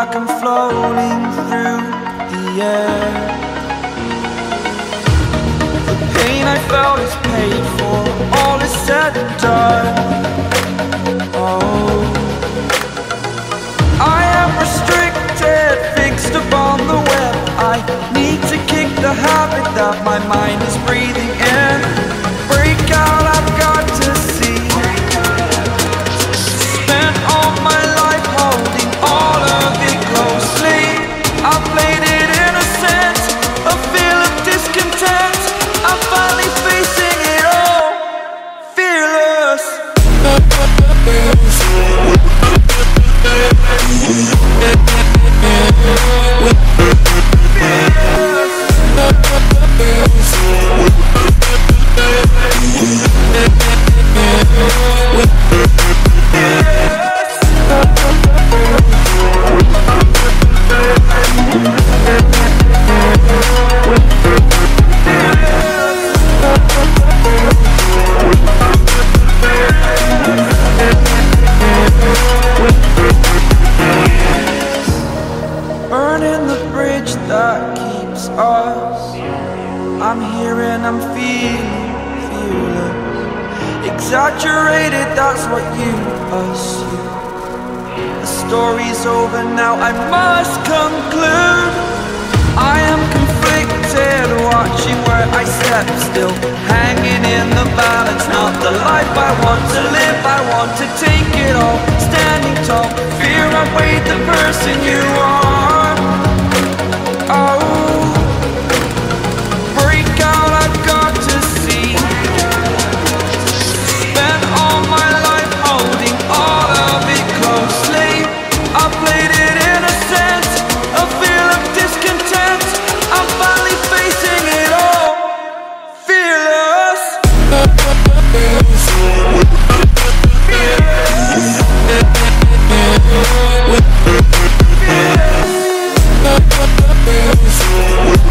like I'm floating through the air. The pain I felt is paid for, all is said and done. Oh, I am restricted, fixed upon the web. I need to kick the habit that my mind is breathing in. Break out, I've got to see. Spent all my life holding all of it closely. I played it innocent, a feel of discontent. I'm finally facing it all, fearless. Burning the bridge that keeps us. I'm here and I'm feeling fearless. Exaggerated, that's what you assume. The story's over now, I must conclude. I am conflicted, watching where I step still, hanging in the balance. Not the life I want to live, I want to take it all. Standing tall, fear I weighed the person you are. Oh, break out, I've got to see. Spent all my life holding all of it closely. I played it innocent, a feel of discontent. I'm finally facing it all, fearless. Fearless.